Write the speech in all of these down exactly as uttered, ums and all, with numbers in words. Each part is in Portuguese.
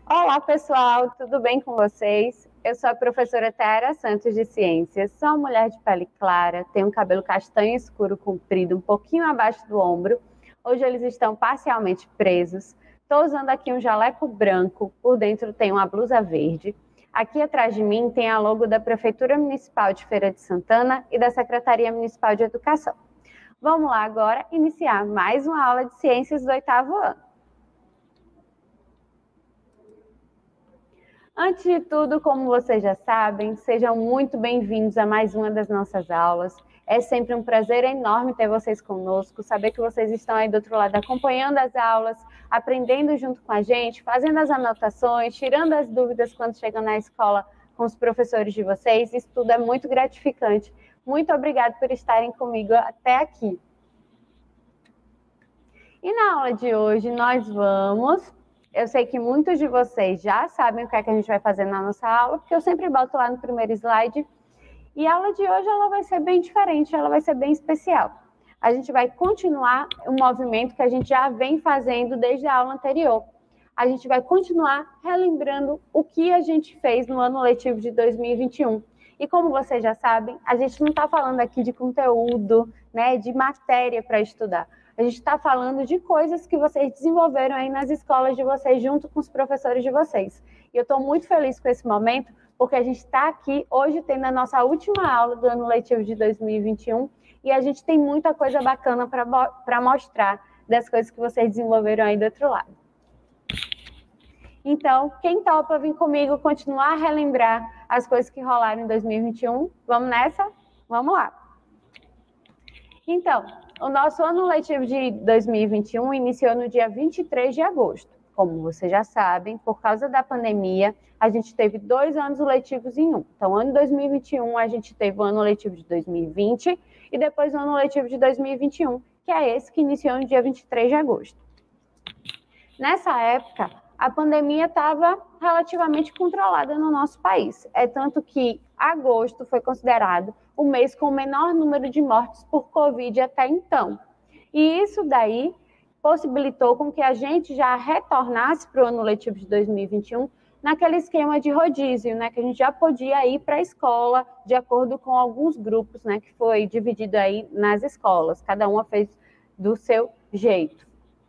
Olá, pessoal, tudo bem com vocês? Eu sou a professora Tayara Santos de Ciências, sou uma mulher de pele clara, tenho um cabelo castanho escuro comprido, um pouquinho abaixo do ombro. Hoje eles estão parcialmente presos. Estou usando aqui um jaleco branco, por dentro tem uma blusa verde. Aqui atrás de mim tem a logo da Prefeitura Municipal de Feira de Santana e da Secretaria Municipal de Educação. Vamos lá agora iniciar mais uma aula de Ciências do oitavo ano. Antes de tudo, como vocês já sabem, sejam muito bem-vindos a mais uma das nossas aulas. É sempre um prazer enorme ter vocês conosco, saber que vocês estão aí do outro lado acompanhando as aulas, aprendendo junto com a gente, fazendo as anotações, tirando as dúvidas quando chegam na escola com os professores de vocês. Isso tudo é muito gratificante. Muito obrigada por estarem comigo até aqui. E na aula de hoje nós vamos... Eu sei que muitos de vocês já sabem o que é que a gente vai fazer na nossa aula, porque eu sempre boto lá no primeiro slide. E a aula de hoje ela vai ser bem diferente, ela vai ser bem especial. A gente vai continuar um movimento que a gente já vem fazendo desde a aula anterior. A gente vai continuar relembrando o que a gente fez no ano letivo de dois mil e vinte e um. E como vocês já sabem, a gente não está falando aqui de conteúdo, né, de matéria para estudar. A gente está falando de coisas que vocês desenvolveram aí nas escolas de vocês, junto com os professores de vocês. E eu estou muito feliz com esse momento, porque a gente está aqui hoje tendo a nossa última aula do ano letivo de dois mil e vinte e um, e a gente tem muita coisa bacana para mostrar das coisas que vocês desenvolveram aí do outro lado. Então, quem topa vir comigo continuar a relembrar as coisas que rolaram em dois mil e vinte e um? Vamos nessa? Vamos lá! Então, o nosso ano letivo de dois mil e vinte e um iniciou no dia vinte e três de agosto. Como vocês já sabem, por causa da pandemia, a gente teve dois anos letivos em um. Então, ano dois mil e vinte e um, a gente teve o ano letivo de dois mil e vinte e depois o ano letivo de dois mil e vinte e um, que é esse que iniciou no dia vinte e três de agosto. Nessa época, a pandemia estava relativamente controlada no nosso país. É tanto que agosto foi considerado o mês com o menor número de mortes por Covid até então. E isso daí possibilitou com que a gente já retornasse para o ano letivo de dois mil e vinte e um naquele esquema de rodízio, né, que a gente já podia ir para a escola de acordo com alguns grupos, né, que foi dividido aí nas escolas. Cada uma fez do seu jeito.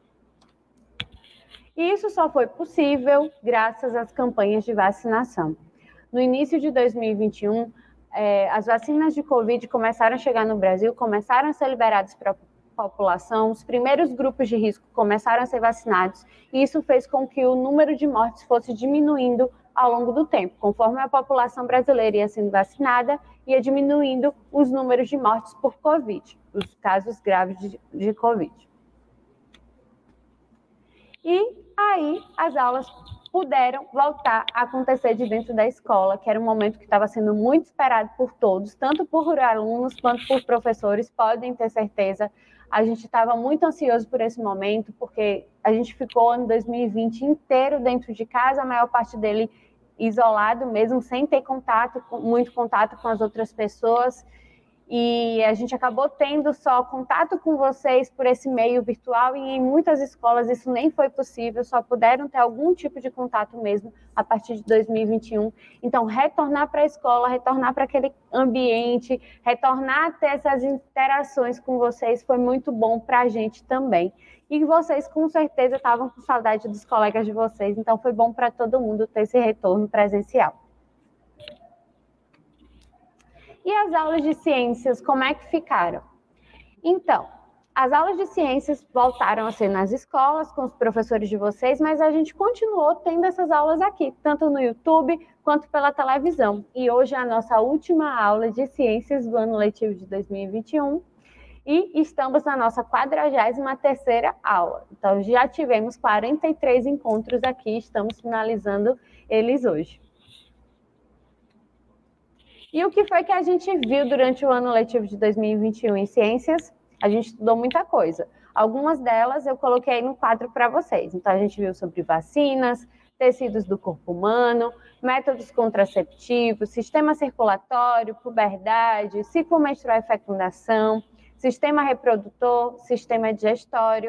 E isso só foi possível graças às campanhas de vacinação. No início de dois mil e vinte e um, eh, as vacinas de Covid começaram a chegar no Brasil, começaram a ser liberadas para a população, os primeiros grupos de risco começaram a ser vacinados, e isso fez com que o número de mortes fosse diminuindo ao longo do tempo. Conforme a população brasileira ia sendo vacinada, ia diminuindo os números de mortes por Covid, os casos graves de, de Covid. E aí as aulas puderam voltar a acontecer de dentro da escola, que era um momento que estava sendo muito esperado por todos, tanto por alunos quanto por professores, podem ter certeza. A gente estava muito ansioso por esse momento, porque a gente ficou o ano dois mil e vinte inteiro dentro de casa, a maior parte dele isolado mesmo, sem ter contato, muito contato com as outras pessoas. E a gente acabou tendo só contato com vocês por esse meio virtual, e em muitas escolas isso nem foi possível, só puderam ter algum tipo de contato mesmo a partir de dois mil e vinte e um. Então, retornar para a escola, retornar para aquele ambiente, retornar a ter essas interações com vocês foi muito bom para a gente também. E vocês, com certeza, estavam com saudade dos colegas de vocês, então foi bom para todo mundo ter esse retorno presencial. E as aulas de ciências, como é que ficaram? Então, as aulas de ciências voltaram a ser nas escolas, com os professores de vocês, mas a gente continuou tendo essas aulas aqui, tanto no YouTube quanto pela televisão. E hoje é a nossa última aula de ciências do ano letivo de dois mil e vinte e um, e estamos na nossa quadragésima terceira aula. Então, já tivemos quarenta e três encontros aqui, estamos finalizando eles hoje. E o que foi que a gente viu durante o ano letivo de dois mil e vinte e um em ciências? A gente estudou muita coisa. Algumas delas eu coloquei no quadro para vocês. Então, a gente viu sobre vacinas, tecidos do corpo humano, métodos contraceptivos, sistema circulatório, puberdade, ciclo menstrual e fecundação, sistema reprodutor, sistema digestório,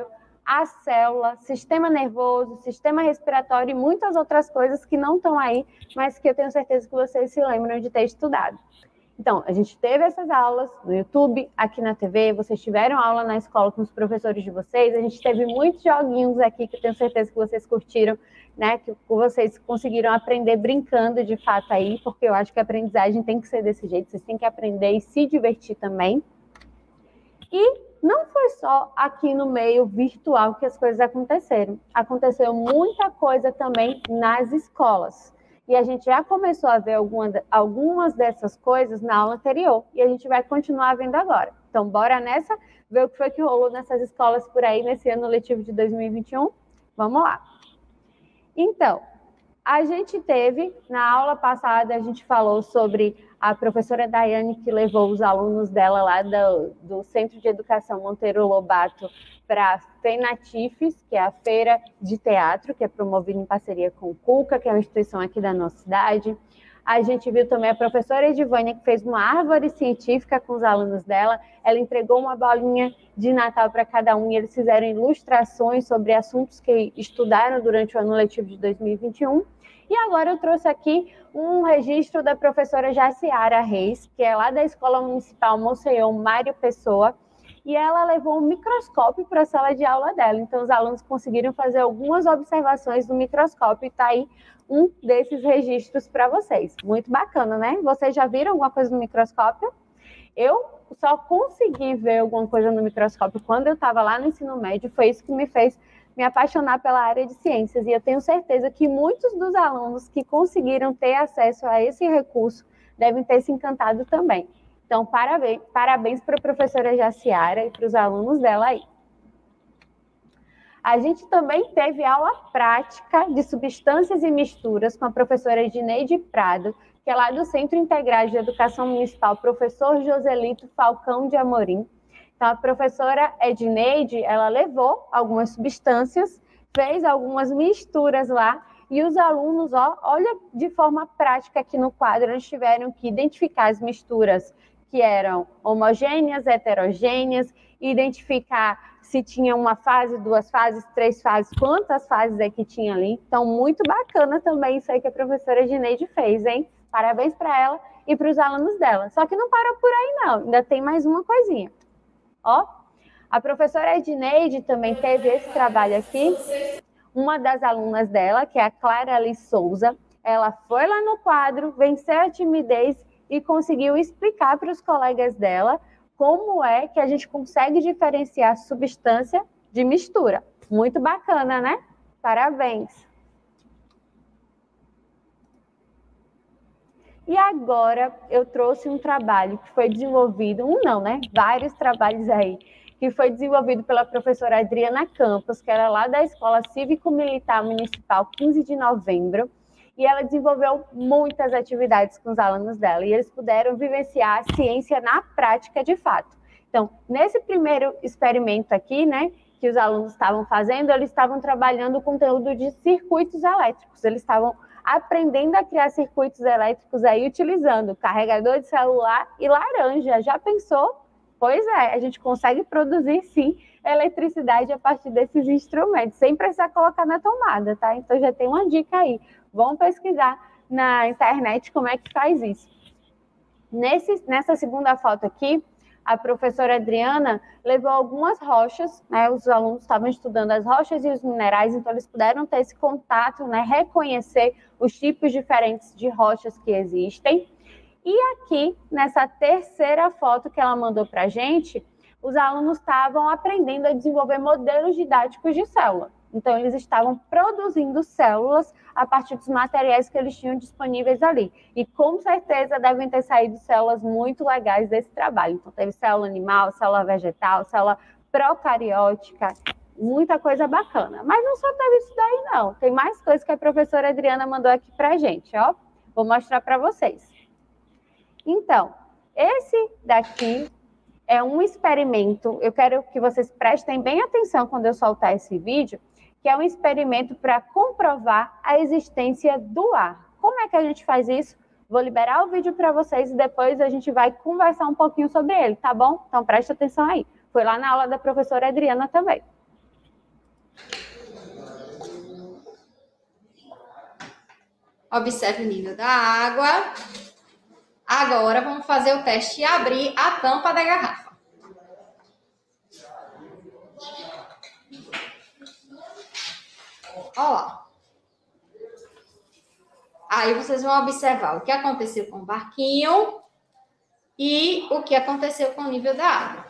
a célula, sistema nervoso, sistema respiratório e muitas outras coisas que não estão aí, mas que eu tenho certeza que vocês se lembram de ter estudado. Então, a gente teve essas aulas no YouTube, aqui na T V, vocês tiveram aula na escola com os professores de vocês, a gente teve muitos joguinhos aqui que eu tenho certeza que vocês curtiram, né, que vocês conseguiram aprender brincando de fato aí, porque eu acho que a aprendizagem tem que ser desse jeito, vocês têm que aprender e se divertir também. E não foi só aqui no meio virtual que as coisas aconteceram, aconteceu muita coisa também nas escolas. E a gente já começou a ver alguma, algumas dessas coisas na aula anterior. E a gente vai continuar vendo agora. Então, bora nessa, ver o que foi que rolou nessas escolas por aí nesse ano letivo de dois mil e vinte e um? Vamos lá. Então, a gente teve, na aula passada, a gente falou sobre a professora Daiane, que levou os alunos dela lá do, do Centro de Educação Monteiro Lobato para a FENATIFES, que é a Feira de Teatro, que é promovida em parceria com o CUCA, que é uma instituição aqui da nossa cidade. A gente viu também a professora Edivânia, que fez uma árvore científica com os alunos dela. Ela entregou uma bolinha de Natal para cada um e eles fizeram ilustrações sobre assuntos que estudaram durante o ano letivo de dois mil e vinte e um. E agora eu trouxe aqui um registro da professora Jaciara Reis, que é lá da Escola Municipal Monsenhor Mário Pessoa, e ela levou um microscópio para a sala de aula dela. Então, os alunos conseguiram fazer algumas observações do microscópio e está aí um desses registros para vocês. Muito bacana, né? Vocês já viram alguma coisa no microscópio? Eu só consegui ver alguma coisa no microscópio quando eu estava lá no ensino médio, foi isso que me fez me apaixonar pela área de ciências, e eu tenho certeza que muitos dos alunos que conseguiram ter acesso a esse recurso devem ter se encantado também. Então, parabéns, parabéns para a professora Jaciara e para os alunos dela aí. A gente também teve aula prática de substâncias e misturas com a professora Edneide Prado, que é lá do Centro Integrado de Educação Municipal, professor Joselito Falcão de Amorim. Então, a professora Edneide, ela levou algumas substâncias, fez algumas misturas lá, e os alunos, ó, olha, de forma prática aqui no quadro, eles tiveram que identificar as misturas que eram homogêneas, heterogêneas, identificar se tinha uma fase, duas fases, três fases, quantas fases é que tinha ali. Então, muito bacana também isso aí que a professora Edneide fez, hein? Parabéns para ela e para os alunos dela. Só que não para por aí, não. Ainda tem mais uma coisinha. Ó, a professora Edneide também teve esse trabalho aqui. Uma das alunas dela, que é a Clara Alice Souza, ela foi lá no quadro, venceu a timidez e conseguiu explicar para os colegas dela como é que a gente consegue diferenciar substância de mistura. Muito bacana, né? Parabéns! E agora eu trouxe um trabalho que foi desenvolvido, um não, né? Vários trabalhos aí, que foi desenvolvido pela professora Adriana Campos, que era lá da Escola Cívico-Militar Municipal quinze de novembro, e ela desenvolveu muitas atividades com os alunos dela, e eles puderam vivenciar a ciência na prática de fato. Então, nesse primeiro experimento aqui, né, que os alunos estavam fazendo, eles estavam trabalhando o conteúdo de circuitos elétricos, eles estavam aprendendo a criar circuitos elétricos aí utilizando carregador de celular e laranja. Já pensou? Pois é, a gente consegue produzir sim eletricidade a partir desses instrumentos, sem precisar colocar na tomada, tá? Então já tem uma dica aí. Vamos pesquisar na internet como é que faz isso. Nesse, nessa segunda foto aqui, a professora Adriana levou algumas rochas, né? Os alunos estavam estudando as rochas e os minerais, então eles puderam ter esse contato, né? Reconhecer os tipos diferentes de rochas que existem. E aqui, nessa terceira foto que ela mandou para a gente, os alunos estavam aprendendo a desenvolver modelos didáticos de célula. Então, eles estavam produzindo células a partir dos materiais que eles tinham disponíveis ali. E, com certeza, devem ter saído células muito legais desse trabalho. Então, teve célula animal, célula vegetal, célula procariótica, muita coisa bacana. Mas não só teve isso daí, não. Tem mais coisas que a professora Adriana mandou aqui para a gente, ó. Vou mostrar para vocês. Então, esse daqui é um experimento. Eu quero que vocês prestem bem atenção quando eu soltar esse vídeo, que é um experimento para comprovar a existência do ar. Como é que a gente faz isso? Vou liberar o vídeo para vocês e depois a gente vai conversar um pouquinho sobre ele, tá bom? Então preste atenção aí. Foi lá na aula da professora Adriana também. Observe o nível da água. Agora vamos fazer o teste e abrir a tampa da garrafa. Olha lá. Aí vocês vão observar o que aconteceu com o barquinho e o que aconteceu com o nível da água.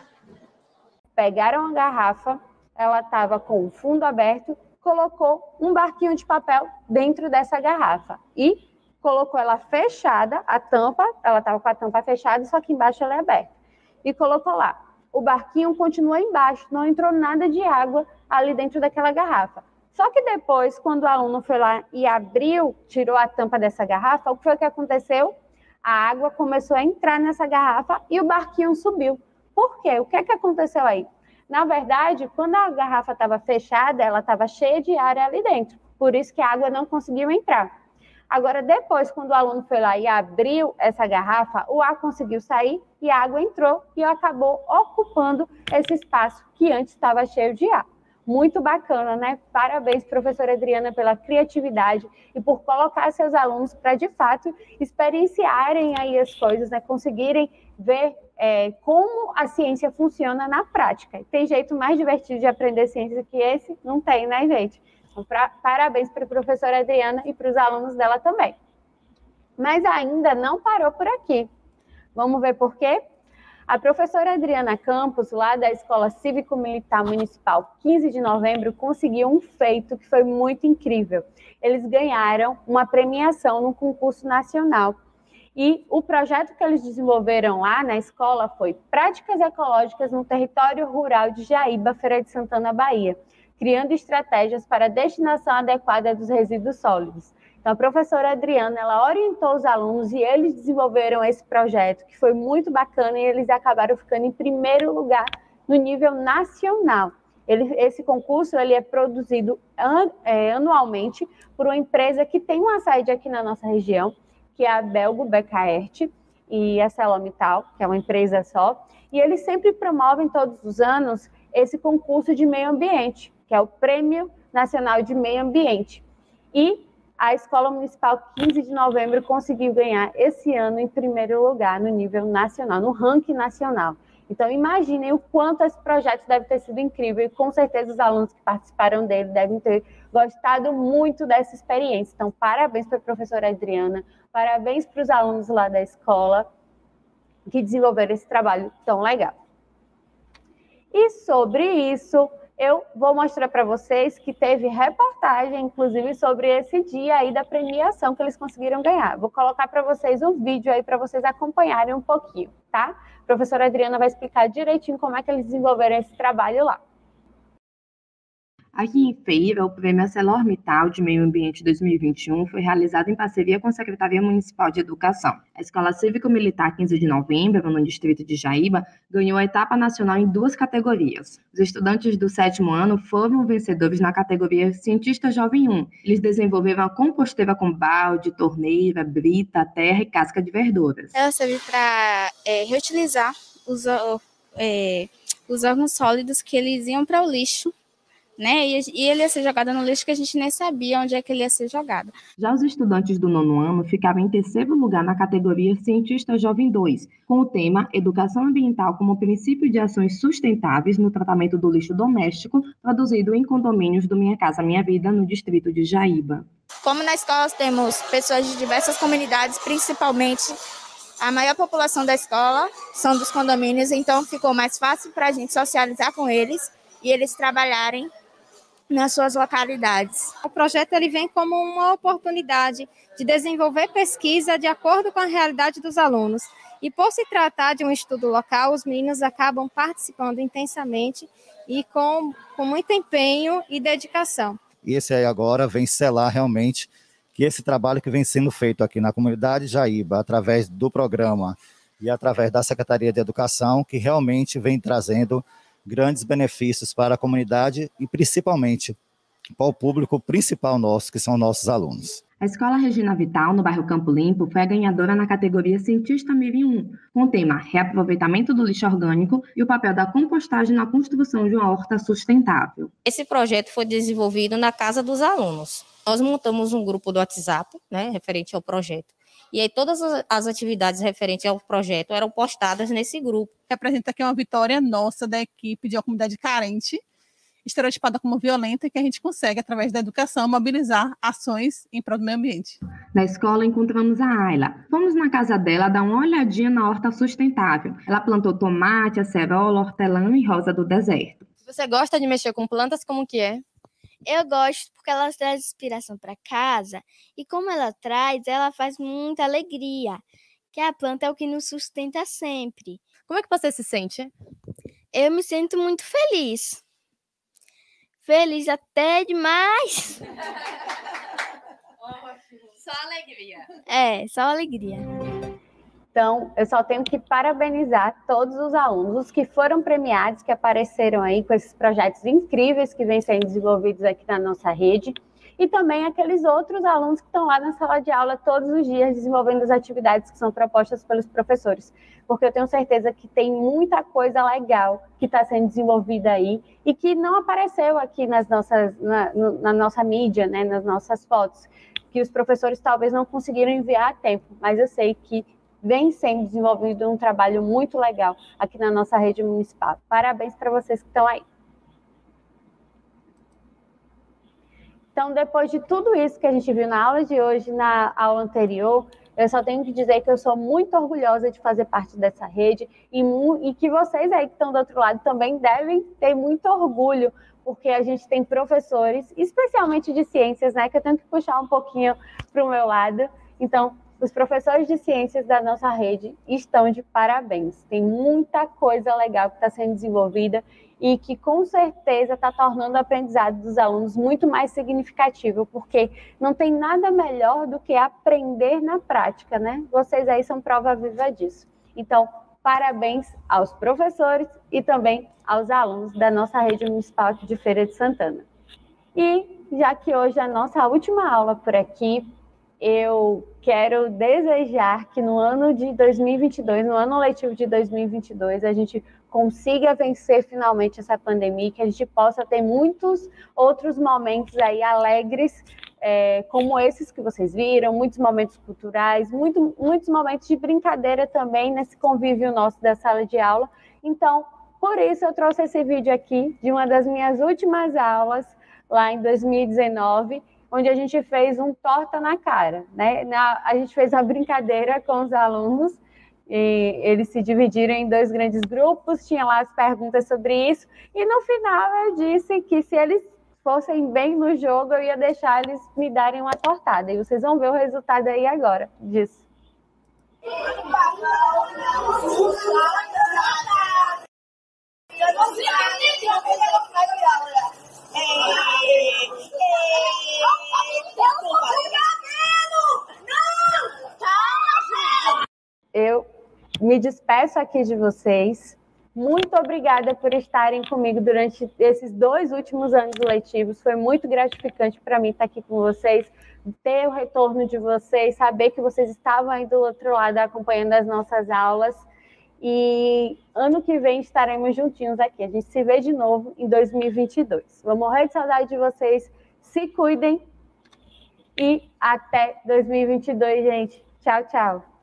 Pegaram a garrafa, ela estava com o fundo aberto, colocou um barquinho de papel dentro dessa garrafa e colocou ela fechada, a tampa, ela estava com a tampa fechada, só que embaixo ela é aberta. E colocou lá. O barquinho continuou embaixo, não entrou nada de água ali dentro daquela garrafa. Só que depois, quando o aluno foi lá e abriu, tirou a tampa dessa garrafa, o que foi que aconteceu? A água começou a entrar nessa garrafa e o barquinho subiu. Por quê? O que é que aconteceu aí? Na verdade, quando a garrafa estava fechada, ela estava cheia de ar ali dentro. Por isso que a água não conseguiu entrar. Agora, depois, quando o aluno foi lá e abriu essa garrafa, o ar conseguiu sair e a água entrou e acabou ocupando esse espaço que antes estava cheio de ar. Muito bacana, né? Parabéns, professora Adriana, pela criatividade e por colocar seus alunos para, de fato, experienciarem aí as coisas, né? Conseguirem ver é, como a ciência funciona na prática. Tem jeito mais divertido de aprender ciência que esse? Não tem, né, gente? Então, pra, parabéns para a professora Adriana e para os alunos dela também. Mas ainda não parou por aqui. Vamos ver por quê? A professora Adriana Campos, lá da Escola Cívico-Militar Municipal quinze de novembro, conseguiu um feito que foi muito incrível. Eles ganharam uma premiação no concurso nacional. E o projeto que eles desenvolveram lá na escola foi Práticas Ecológicas no Território Rural de Jaíba, Feira de Santana, Bahia, criando estratégias para a destinação adequada dos resíduos sólidos. Então, a professora Adriana, ela orientou os alunos e eles desenvolveram esse projeto, que foi muito bacana, e eles acabaram ficando em primeiro lugar no nível nacional. Ele, esse concurso ele é produzido an, é, anualmente por uma empresa que tem uma sede aqui na nossa região, que é a Belgo Becaert e a Celomital, que é uma empresa só, e eles sempre promovem todos os anos esse concurso de meio ambiente, que é o Prêmio Nacional de Meio Ambiente. E a Escola Municipal quinze de novembro conseguiu ganhar esse ano em primeiro lugar no nível nacional, no ranking nacional. Então, imaginem o quanto esse projeto deve ter sido incrível e com certeza os alunos que participaram dele devem ter gostado muito dessa experiência. Então, parabéns para a professora Adriana, parabéns para os alunos lá da escola que desenvolveram esse trabalho tão legal. E sobre isso, eu vou mostrar para vocês que teve reportagem, inclusive, sobre esse dia aí da premiação que eles conseguiram ganhar. Vou colocar para vocês um vídeo aí para vocês acompanharem um pouquinho, tá? A professora Adriana vai explicar direitinho como é que eles desenvolveram esse trabalho lá. Aqui em Feira, o Prêmio ArcelorMittal de Meio Ambiente dois mil e vinte e um foi realizado em parceria com a Secretaria Municipal de Educação. A Escola Cívico-Militar quinze de novembro, no distrito de Jaíba, ganhou a etapa nacional em duas categorias. Os estudantes do sétimo ano foram vencedores na categoria Cientista Jovem um. Eles desenvolveram a composteira com balde, torneira, brita, terra e casca de verduras. Ela serve para é, reutilizar os, é, os órgãos sólidos que eles iam para o lixo, né? E, e ele ia ser jogado no lixo que a gente nem sabia onde é que ele ia ser jogado. Já os estudantes do nono ano ficaram em terceiro lugar na categoria Cientista Jovem dois, com o tema Educação Ambiental como princípio de ações sustentáveis no tratamento do lixo doméstico, produzido em condomínios do Minha Casa Minha Vida, no distrito de Jaíba. Como na escola temos pessoas de diversas comunidades, principalmente a maior população da escola são dos condomínios, então ficou mais fácil para a gente socializar com eles e eles trabalharem nas suas localidades. O projeto ele vem como uma oportunidade de desenvolver pesquisa de acordo com a realidade dos alunos. E por se tratar de um estudo local, os meninos acabam participando intensamente e com, com muito empenho e dedicação. E esse aí agora vem selar realmente que esse trabalho que vem sendo feito aqui na comunidade Jaíba, através do programa e através da Secretaria de Educação, que realmente vem trazendo grandes benefícios para a comunidade e principalmente para o público principal nosso, que são nossos alunos. A Escola Regina Vital, no bairro Campo Limpo, foi a ganhadora na categoria Cientista M I V um, com o tema Reaproveitamento do Lixo Orgânico e o papel da compostagem na construção de uma horta sustentável. Esse projeto foi desenvolvido na casa dos alunos. Nós montamos um grupo do WhatsApp, né, referente ao projeto. E aí todas as atividades referentes ao projeto eram postadas nesse grupo. Representa aqui uma vitória nossa da equipe de uma comunidade carente, estereotipada como violenta, e que a gente consegue, através da educação, mobilizar ações em prol do meio ambiente. Na escola encontramos a Ayla. Fomos na casa dela dar uma olhadinha na horta sustentável. Ela plantou tomate, acerola, hortelã e rosa do deserto. Você gosta de mexer com plantas, como que é? Eu gosto porque ela traz inspiração para casa e como ela traz, ela faz muita alegria, que a planta é o que nos sustenta sempre. Como é que você se sente? Eu me sinto muito feliz. Feliz até demais. Só alegria. É, só alegria. Então, eu só tenho que parabenizar todos os alunos, os que foram premiados, que apareceram aí com esses projetos incríveis que vêm sendo desenvolvidos aqui na nossa rede, e também aqueles outros alunos que estão lá na sala de aula todos os dias desenvolvendo as atividades que são propostas pelos professores, porque eu tenho certeza que tem muita coisa legal que está sendo desenvolvida aí e que não apareceu aqui nas nossas, na, na nossa mídia, né, nas nossas fotos, que os professores talvez não conseguiram enviar a tempo, mas eu sei que vem sendo desenvolvido um trabalho muito legal aqui na nossa rede municipal. Parabéns para vocês que estão aí. Então, depois de tudo isso que a gente viu na aula de hoje, na aula anterior, eu só tenho que dizer que eu sou muito orgulhosa de fazer parte dessa rede e, e que vocês aí que estão do outro lado também devem ter muito orgulho, porque a gente tem professores, especialmente de ciências, né, que eu tenho que puxar um pouquinho para o meu lado. Então, os professores de ciências da nossa rede estão de parabéns. Tem muita coisa legal que está sendo desenvolvida e que com certeza está tornando o aprendizado dos alunos muito mais significativo, porque não tem nada melhor do que aprender na prática, né? Vocês aí são prova viva disso. Então, parabéns aos professores e também aos alunos da nossa rede municipal aqui de Feira de Santana. E já que hoje é a nossa última aula por aqui, eu quero desejar que no ano de dois mil e vinte e dois, no ano letivo de dois mil e vinte e dois, a gente consiga vencer finalmente essa pandemia, que a gente possa ter muitos outros momentos aí alegres, é, como esses que vocês viram, muitos momentos culturais, muito, muitos momentos de brincadeira também nesse convívio nosso da sala de aula. Então, por isso eu trouxe esse vídeo aqui de uma das minhas últimas aulas, lá em dois mil e dezenove, onde a gente fez um torta na cara, né? Na, a gente fez uma brincadeira com os alunos, e eles se dividiram em dois grandes grupos, tinha lá as perguntas sobre isso, e no final eu disse que se eles fossem bem no jogo, eu ia deixar eles me darem uma tortada, e vocês vão ver o resultado aí agora disso. Eu me despeço aqui de vocês. Muito obrigada por estarem comigo durante esses dois últimos anos letivos. Foi muito gratificante para mim estar aqui com vocês, ter o retorno de vocês, saber que vocês estavam aí do outro lado acompanhando as nossas aulas. E ano que vem estaremos juntinhos aqui. A gente se vê de novo em dois mil e vinte e dois. Vou morrer de saudade de vocês. Se cuidem e até dois mil e vinte e dois, gente. Tchau, tchau.